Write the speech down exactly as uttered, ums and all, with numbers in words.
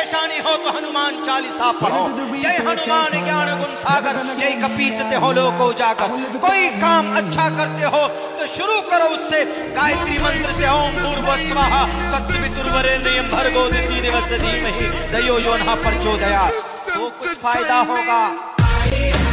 परेशानी हो तो हनुमान चालीसा पढ़ो। जय हनुमान ज्ञान गुण सागर, जय कपीसते हो लोक उजागर। कोई काम अच्छा करते हो तो शुरू करो उससे गायत्री मंत्र से, ओम भूर्भुवः स्वः तत्सवितुर्वरेण्यं भर्गो देवस्य धीमहि धियो यो नः प्रचोदयात्। तो कुछ फायदा होगा।